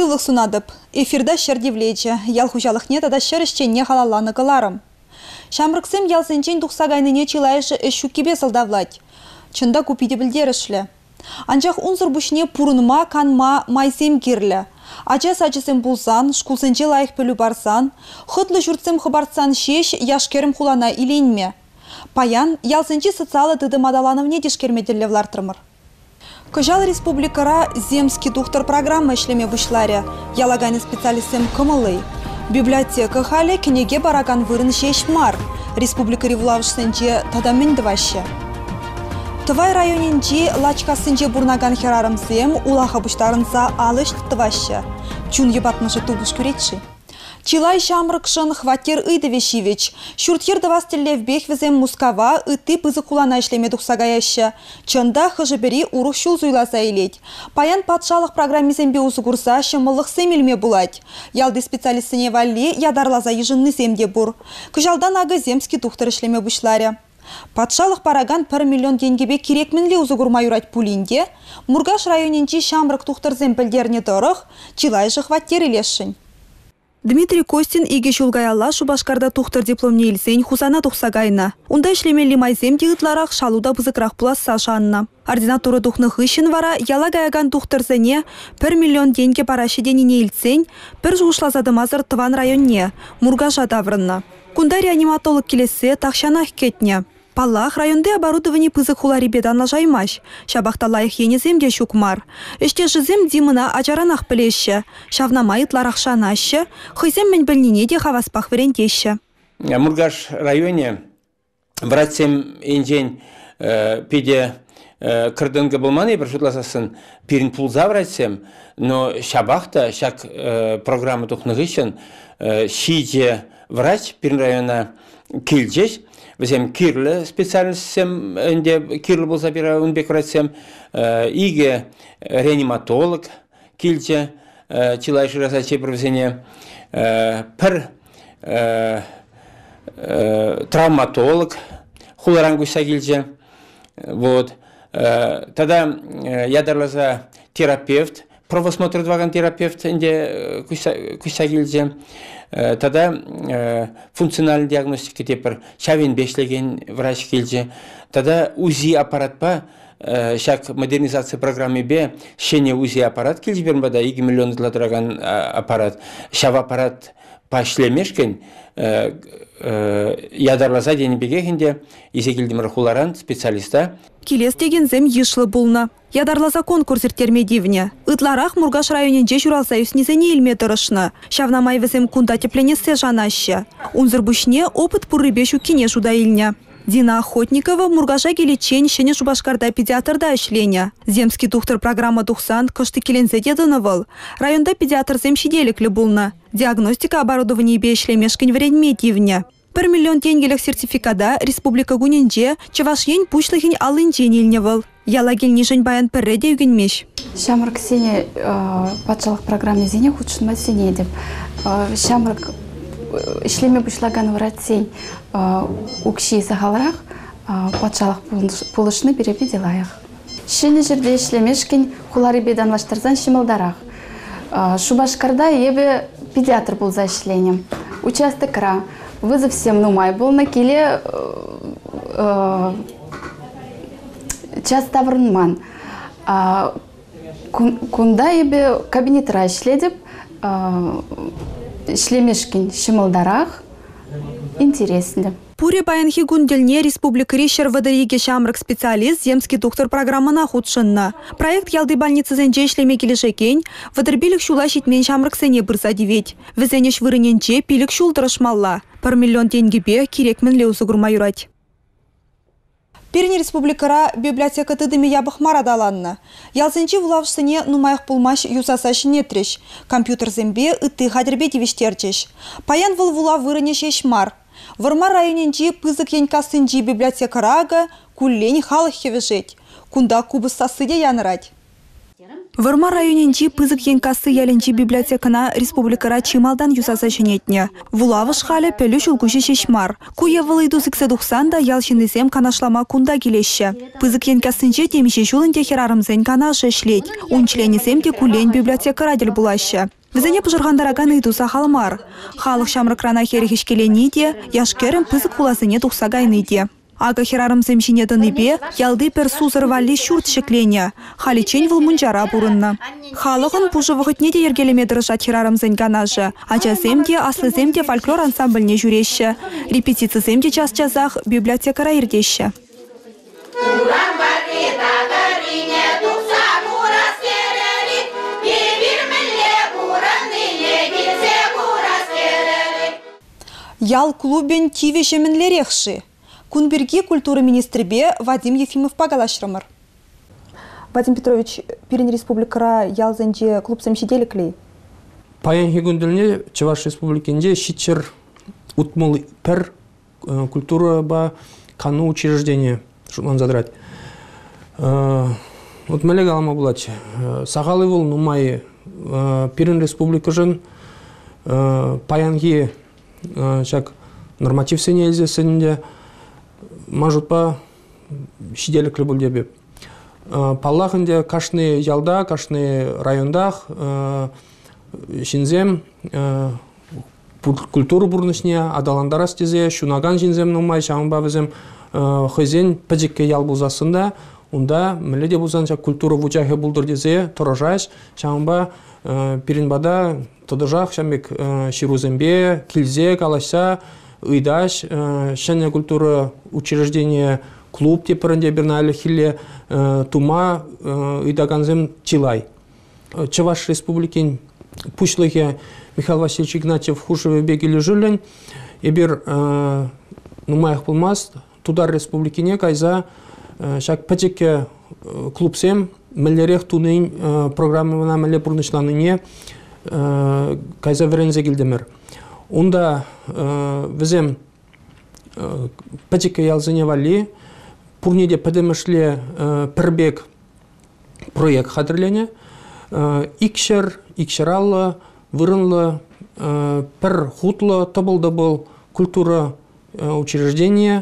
Тывлық сунадып. Эфирда шердевлече. Ял хужалықне тада шерішченне халаланы кыларым. Шамрыксем ялсенчен тухсагайныне чилайшы эшуккебе сылдавлать. Чында купиде білдерішлі. Анчақ унзыр бушне пурынма, канма, майсем кирлі. Ача-сачысем пулсан, шкулсенче лайық пөлі барсан, хытлы жұртсем хыбартсан шеш, яшкерім хулана иленме. Паян, ялсенче социалы тыды мадалановне дешкермеделі влартырмыр. Кыжал республикара земский доктор программа ишлеме бушларе, ялагайны специалистем кымылый. Библиотека халі кенеге бараган вырын шешмар, республика ревлавышсенче тадамендівашы. Тывай районенче лачкасынче бурнаган херарымсем улаха буштарынса алыш тывашы. Чун ебатмышы тубыш күретші. Чилай шамрыкшын хватер ыйдывешивич. Шуртер давастеллев везем Мускава ыты пызы кулана ишлеме тухсагаяшы. Чында хыжыбери урух шул зуйласа илеть. Паян патшалық программизембе узугурса шымылық семелме булать. Ялды специалистыне валли ядарлаза ежынны земде бур. Кыжалдан ағы земский тухтар ишлеме бушларе. Патшалық параган 1 миллион тенгебе керекмінле узугурма юрать пулинде, Мургаш районенчи шамрык тухтар земпелдерне тұрық, чилайжы хваттер илешшін. Дмитрий Костин иге шулгаялла Шубашкарда тухтар дипломне илсен хусана тухсагайна. Унда ишлемелли майзем дегытларақ шалуда бызыкрақ пуласса шанна. Ординатура тухны хыщын вара ялагаяган тухтарзене 1 миллион тенге параши деніне илсен, бір жуғышлазадымазыр Тыван районне, Мургаша даврынна. Кунда реаниматолог келесе тақшанах кетне. Паллах районде оборудование пызык хулари беданла жаймаш. Шабахта лайық енеземде шукмар. Іште жызем димына ачаранах пілеші. Шавнама итларах шанашы. Хызем мен білнене де хаваспах верентеші. Мургаш районе вратсем инжен педе кырдынғы болманы бір жұтласасын перін пулза вратсем, но шабахта шак программы тухнығышын шиде врач перін района келжеш. Візем кирлі специальностьсем, кирлі болса бері үнбек вратсем, иге реаниматолог келже, чилайшы расаче бір візене, пір травматолог хуларан гуса келже. Тада ядарлаза терапевт, правосмотр дваган терапевт инде куса келже. Тада функциональный диагностика тепер шавин бешлеген врач келже. Тада УЗИ аппарат па, шак модернизация программы бе, шене УЗИ аппарат келже бермбада 2 миллион дладыраган аппарат. Шав аппарат па шлемешкен, ядарлаза денебегехінде изекелдімір хуларан специалиста. Келес деген зем ешлы булна. Ядарлаза конкурс иртермедивне. Ытларах Мургаш районенче журалса юснезене илме тұрышны. Шавнамай візем кунда тепленесе жанашы. Унзыр бушне опыт пуррыбешу кине жуда илне. Дина Охотникова Мургаша келечен шене Шубашкарда педиатрда ішлене. Земский тухтар программа тухсан кышты келензе дедынывыл. Районда педиатр зем шиделіклі булна. Диагностика оборудование бе ішлемешкін веренмедивне. 1 миллион тенгелек сертификада республика гуненже чавашен пушлыхин алынчен илневыл. Ялагел нижень баян перреде югенмеш. Шамрык сене патшалық программе зене худшынма сене деп. Шамрык ишлеме бушлаган вратсен укши сахалрах патшалық пулышны берепе делаях. Шене жерде ишлемешкен хулари беданлаштырзан шимылдарах. Шубашкарда ебе педиатр был за ишленем. Участок ра. Вызов всем нумай был на киле часто врнман. Кунда ебе кабинет ра ишледеп ишлемешкен шимылдарах интересно. Пуре баянхи гунделне республика Ришер Вадариге шамрак специалист земский доктор программына худшынна. Проект ялды больницы зенже ишлеме келешекен, вадырбилік шула шитмен шамрак сене бұрса девет. Візенеш вырыненче пилік шул тұрышмалла. 1 миллион тенгебе керекмен леузы гурма юрать. Перне республикара библиотека тыдыме ябық марадаланна. Ялзенче вулавшсыне нумайық пулмаш юсасашы нетреш. Компьютер зембе ыты хадербе девештерчеш. Паян выл вулав вырынеш ешмар. Вармар районенче пызык янькасынче библиотекарага куллень халық хевежет. Кунда кубыс сасыде янырать. Вырма районенчи пызык енкасы яленчи библиотекана республикара чималдан юсаса женетне. Вулавыш халі пелюш улгуши шешмар. Куе вылыйду сыксе да ялшинызем канашлама кунда келеші. Пызык енкасынче темеше жулын техерарымзен кана шешлет. Унчленезем те кулень библиотека радел булашы. Візіне пұжырғандараган ыйдуса халмар. Халық шамрыкрана херехешкелені де, яшкерім пызык хуласыне тухсагайны де. Ага херарымзем жинедыны бе, ялды пер сузыр валли шурт шеклене. Халичень выл мунчара бурынна. Халығын пұжывығытне де ергелемедірышат херарымзен ганажы. Ачасем де, аслызем де фольклор ансамбльне жүреші. Репетицизем де час-часах библиотекара ирдеші. Ял клубен тивешеменлерехши. Кунберги культуры министрбе Вадим Ефимов погалашрамар. Вадим Петрович, Пирин республикара ялзенде клуб самшиделик ли? Паян хигундельне Чуваш республикенде щичер утмол пер культура ба кану учреждение шуман задрать. Вот мелега алма булач. Сахалы вол нумай Пирин республикажен паянги шак норматив сенелзесенде мажутпа шиделик любульдебе. Паллахынде кашны ялда, кашны райондах шинзем культуру бурнышне адаландарас тезе шунаган шинзем нумай шамба безем хызен пыжикке ял булзасында унда меледе булзанча культура вучахе булдыр дезе торожаш шамба пиринбада тодожах шамбек ширузембе килзе калашса ыйдаш шәне культура учреждение клуб теперінде берналі хилле тума ыйдаганзем чилай. Чуваш республикен пушлыхе Михаил Васильевич Игнатьев хушеве бегелі жүрлен ебір нумайық болмас тудар республикене кайза шак пәчекке клубсем мәлерек тунын программына мәле бұрнышланыне кайза верензе келдемір. Онда візем пәчекке ялзыне вали, пурнеде пәдемішле пірбек проект қадырлене, икшераллы, вырынлы, пір хутлы, табыл-дабыл культура учреждение,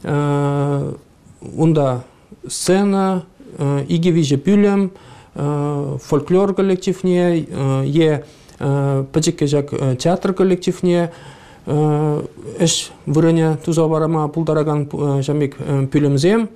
онда сцена, игевиже пүлем, фольклор коллективне, е пәчекке жак театр коллективне, эш вырыне туза барама пулдараган жамик пүлемзем,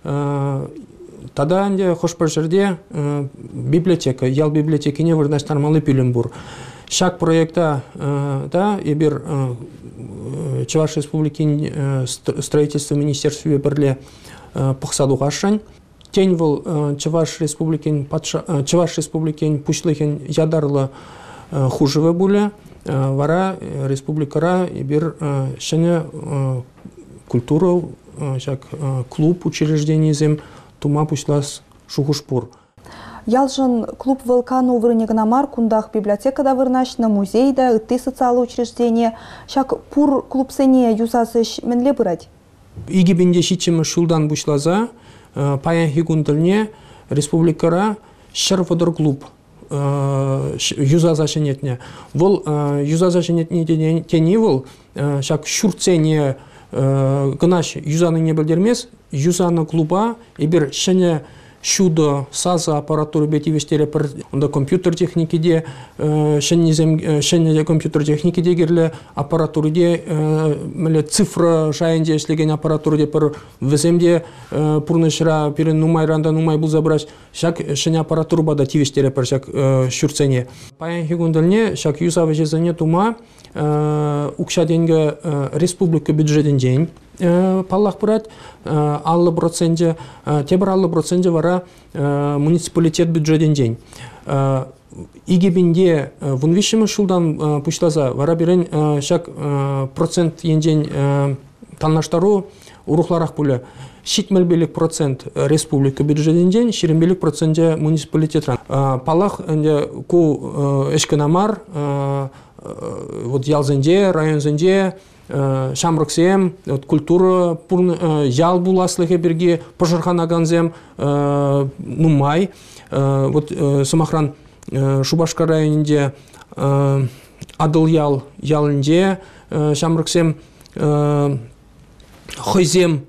тада анде хошпар жерде библиотека, ял библиотекине вырнаш нормалы пүлем бур. Шак проекта да ебір Чуваш республикин строительство министерстве бірле пықсаду қашын. Тень был Чуваш республикин пушлыхен ядарлы хужеве буле, вара республикара ебір шыне культуру, клуб учреждений зем тума пушлас шухушпур. Ялжын клуб Вулкану вырнегнамар кундах библиотекада вырнашна, музейда, ытты социалы учреждения. Шак пур клуб сене юзасыш менле бырать? Игибинде шичемі шулдан бушлаза, паян хигундылне республикара шарвадар клуб юзаза шенетне. Вол юзаза шенетне тени вол, шак шурцене гынаш юзаны не білдермес, юзаны клуба ебір шене шудо саза аппаратуры бети вестеле пер онда компьютер техники де шенне компьютер техники де герле аппаратуры де меле цифра шайынде эшлеген аппаратуры де пер веземде пурнышра перен нумайранда нумай бул забраш шак шене аппаратуры бада тивестеле пер шак шурцене паян хигундалне шак юсавы жезене тума укшаденге республика бюджетен день паллах брат, аллы проценте, тебір аллы проценте вара муниципалитет бюджетен день. Игебинде вунвишімі шулдан пуштаза вара берен шак процент енден таннаштару урухларах пуле. Шитмелбелік процент республика бюджетен день, ширембелік проценте муниципалитетран. Паллах ку эшкенамар, вот ялзенде, районзенде, шамрыксем, культура ял буласлыхе берге пожарханаганзем нумай. Вот Самахран Шубашкар районінде адыл ялынде шамрыксем хойзем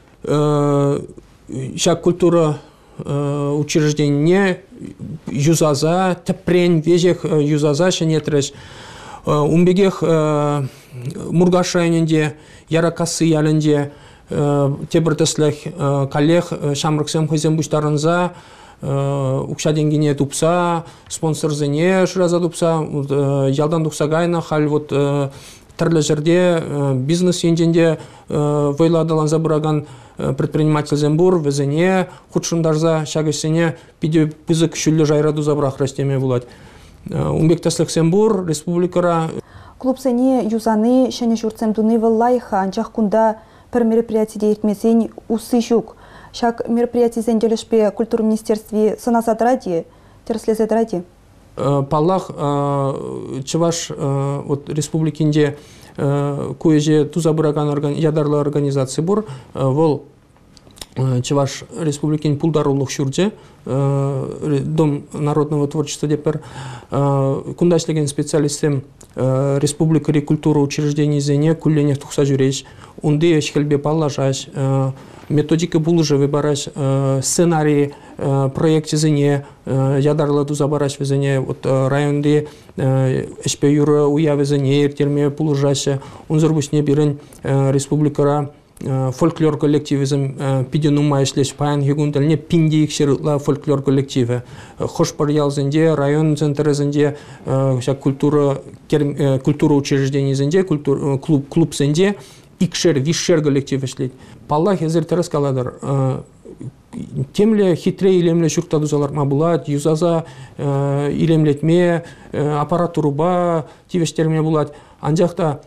шак культура учреждение юзаза тепрен вежех юзаза шенетреш умбегех Мургаш районінде яракасы ялынде тебіртісліх коллег шамрыксем хойзем буштарынза укша денгене тупса, спонсор зене шыраза тупса, ялдан тупса гайна, хал вот тірлі жерде бизнес енженде войладаланза бұраган предприниматель зембур, везене, худшындарза, шагышсене, пиде пызык шүлі жайраду забрах растеме булат. Умбектаслық зембур, республикара. Клуб сене юзаны, шәне журцем дуны валлайха, анчах кунда пір мероприятиде етмесен усы жүк. Шак мероприятие зенделешпе культур министерстве санасадради, терслезадради. Паллах Чуваш вот республикинде куеже тузабыраган ядарлы организация бур, вол Чуваш республикин пулдарулух шурже, Дом народного творчества депер, кундашлеген специалистем республика культура учреждений зене кулленех тухса жүреш, унды ешхелбе паллажаш, методика булыжы выбараш, сценарий проекте зене, ядарлы тузабараш везене, вот районде эшпе юры уя везене, ертерме булыжашы, унзырбушне бирен республикара фольклор коллективизм пиденума ишлеш паян хигундалне пинди икшерла фольклор коллективе. Хошпар ялзенде, район центрезенде, культура учреждений зенде, клуб зенде, икшер, вишер коллектив ишлет. Паллах езер терес каладар. Темле хитре илемле шуктадузалар мабулат, юзаза илемлетме, аппаратуруба тивештерме булат. Анжақта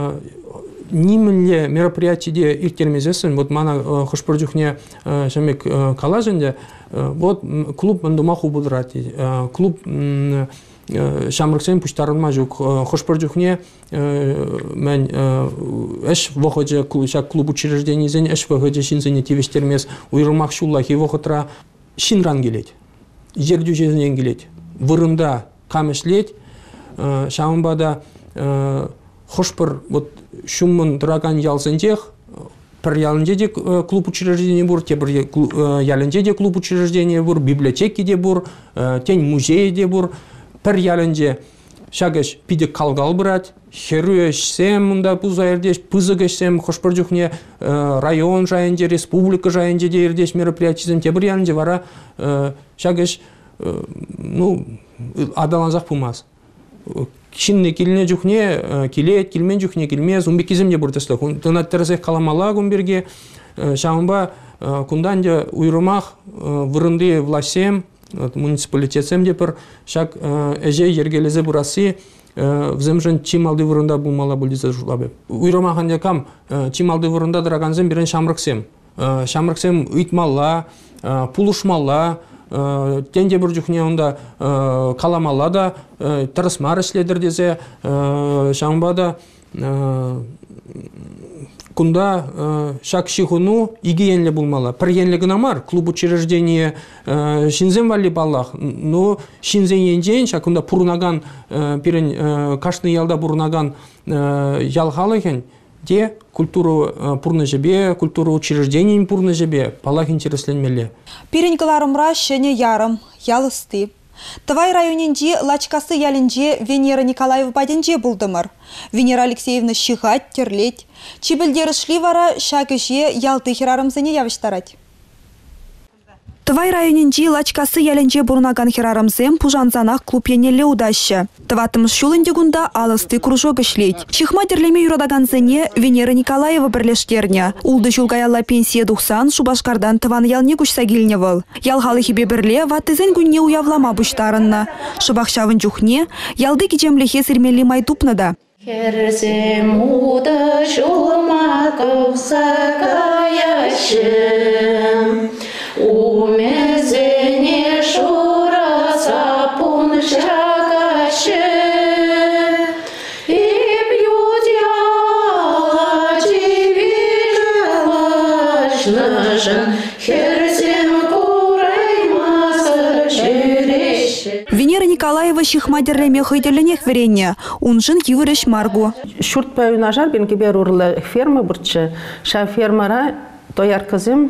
нимле мероприятие иртермезесен, вот мана хошпордюхне шамек калаженде, вот клуб мандумаху будрати, клуб шамрыксен пуштарынма жук, хошпордюхне мен эш воходжа клуб учреждений зен, эш воходжа шинзене тивештермез, уйрымах шуллахи вохотра шинран келет, жердюжезен келет, вырында камешлет, шамбада хошпор вот шумын драган ялсенжех, пір ялынде де клуб учреждения бур, тебір ялынде де клуб учреждения бур, библиотеки де бур, тень музей де бур, пір ялынде шагаш пиде калгал брат, херу эшсем мында пуза ердеш, пызык эшсем хошпор жүхне район жайынде, республика жайынде де ердеш мероприятиесен, тебір ялынде вара шагаш адаланзақ пумаз. Шинне килне жүхне, килет, килмен жүхне, килмез, умбекиземде бұртыслы. Тынаттерсек каламала күмберге, шамба кунданде уйрымақ, вырынды власем, муниципалитетсем депір, шак әже ергелезе бұрасы, вземжен чималды вырында бұлмала бұлдызы жулабы. Уйрымақанде кам, чималды вырында дыраганзем бірін шамрыксем. Шамрыксем үйтмалла, пулышмалла, тенде бір жүхне онда каламалла да, тұрысмар ішледір десе, шамбада кунда шак шихуну игиенле булмала. Піргенлігін амар, клуб учреждение шинзен вали баллах, но шинзен енжен, шакунда пурнаган, пирен кашны ялда пурнаган ялхалы кен, де культуру пурны жебе, культуру учреждений пурны жебе, палах интересленмеле. Пиренькаларымра шене ярым, ялысты. Тывай районенде лачкасы ялінже Венера Николаева баденже булдымыр. Венера Алексеевна шихать, терлеть. Чибілдері шли вара шагыже ялты херарымзыне явыштарать. Тывай районенде лачкасы ялінже бурнаган херарымзем пужанзанақ клуб енелі удашы. Тыватымыз шулынде гунда алысты кружок ішлет. Чихма терлеме юрадаганзыне Венера Николаева бірлештерне. Улды жулгаялла пенсия дұқсан Шубашкардан тыван ялне күшса келіне выл. Ялғалы хебе бірле ваттызен күнне уявлама бұштарынна. Шыбақшавын жүхне, ялды кечемлехе сірмелі майтупнада. Керзем уды жулма ковса каяшым, умезене шура сапун шагашым, и бьют ашын, херсем кураймасы жүреші. Венера Николаева шихмадерлеме хыйдерленех веренне, унжын юреш маргу. Шурт паю нажар бен кебер урлы ферма бурчы. Ша фермара тояр кызым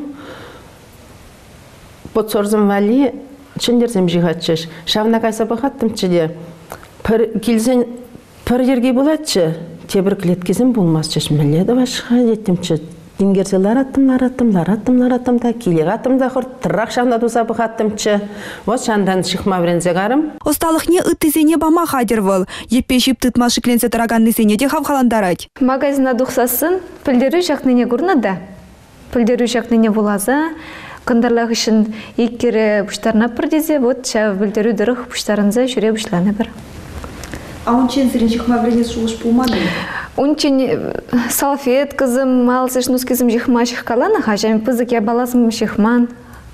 подсорзым вали чендерзем жигатчыш. Шавна кайса бахаттым чыде. Килзен пір жерге болатчы. Тебір клеткезім болмасчыш. Міледі башқа деттімчі. Дингерселер аттым да, келег аттым да құрт, тұрақ шаңда туса бұқаттымчы. Вот шандан шықма бірензе қарым. Осталықне ыттызене бама хадервал. Еппе жіп тұтмашы кленсе тұраганны сене де хавхаландарать. Магазина дұқсасын пілдері жақныне көрінеді. Пілдері жақныне болаза. Қындарлағы үшін еккері бұштарына бірдезе, вот шау білдері дұрық бұштарынза жүре бұшланы бір. А он чен сирен жихма вренес шулыш пулмады? Он чен салфет кызым, малсыш нускизым жихма шихкаланы, хажам пызык я баласым шихман.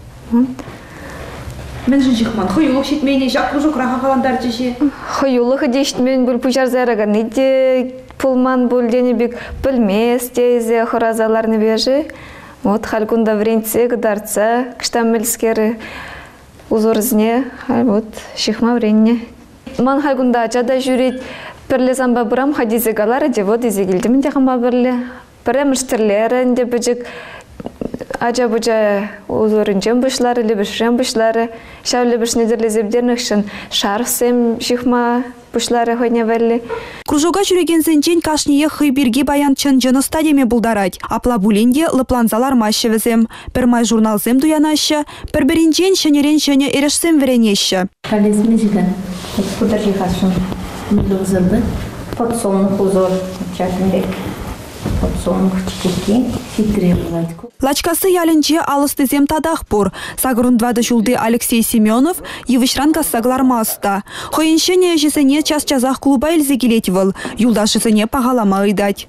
Мен жын жихман, хойулық шетмейне жақ кружок раға қаландар жеше? Хойулық дештмен бұл пұжар зараған иде пулман бұл дене бек білмес, дейзе хоразаларны бежі. Вот халькунда вренце, гдарца, кштам мельскері узорзне, вот шихма вренне. Ман халькунда ачада жүрет, пірлі замба бұрам хадизе галары, де вот изе келдімін де қамба бірлі. Піреміштірлері, де бүжік ача-бұжа узорынчен бұшлары, лебішрен бұшлары, шау лебішнедерлі зебдернік шын шарфсем шихма бұшлары хойне вәлі. Кружога жүреген зенчен кашние хыйберге баян чын жыны стадеме бұлдарать. Апла бұлінде лыпланзалар машы візем. Пір май журналзем дуянашы, пір бірінчен шынерен шыны ерешсем веренеші. Халезме жидан, кудыр жихашын мүлігізілді. Подсолнух узор чакындек. Подсолнух чекеке, хитре бывает. Лачкасы ялінче алыстызем тадақ бұр. Сағырундвады жулды Алексей Семенов евішран кассаглармаста. Хойыншыне жесіне час-чазақ клуба елзе келетівіл. Юлда жесіне пағалама ыйдать.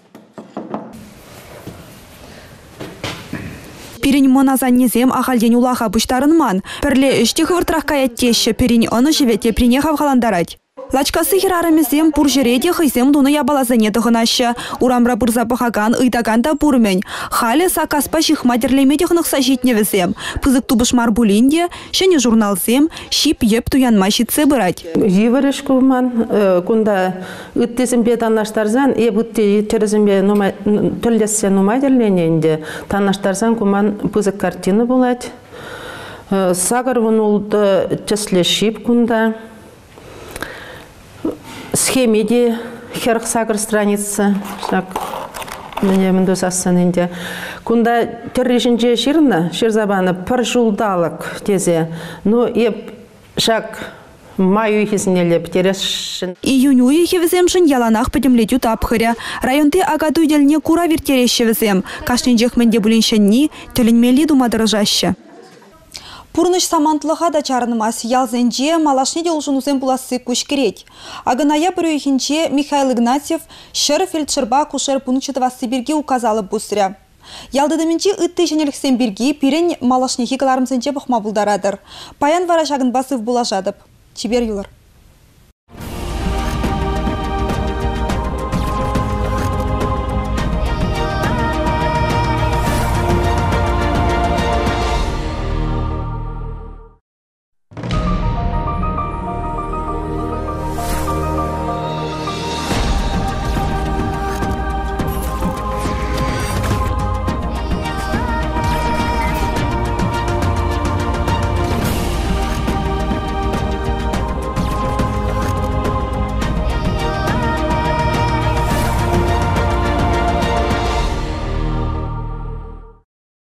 Пирин моназаннезем ахалден улаха бұштарынман. Пірле үшті хывыртырақ каяттеші пирин оны живете прине хавхаландарать. Лачкасы хирарымызем пур жереде хызем дуны ябалазыне дұғынашы. Урамра бұрза бұхаган ыйдаганда бұрмен. Халі сакаспа шихмадерлемеде хынықса жетневізем. Пызык тубышмар бұлінде, шыне журналзем, шип еп туянма шитсе бұрать. Евіріш күман, күнда үттезімбе таннаштарзан, еп үтте терезімбе түлдесе нумайдерлененде, таннаштарзан күман пызык картины болады. Сағыр вұнулды чесле шип күнда. Схемеде херх сагыр страница, так, мне мендос ассаненде. Кунда террежинже ширна, ширзабаны пір жулдалық тезе, но еп шак маю хизнелеп терешін. Июнь уйхевіземшін яланақ підімлетю тапхыря. Районты агаду еліне кура вертерешевізем. Кашненжех менде бүленшенні тілінмелі думадырыжашы. Пурныш самантлыға да чарынмас ялзенже малашнеде ұлжынузен бұласы көшкерет. Агыная бүрейхінче Михаил Игнатьев шыр фельдшерба кушер пункчетова Сибирге указалы бұсыря. Ялдыдымінче үтті женеліксен бірге пирен малашнехи каларымсенче бұқма бұлдарадыр. Паян вара шағын басып бұлажадып. Чибер юлар.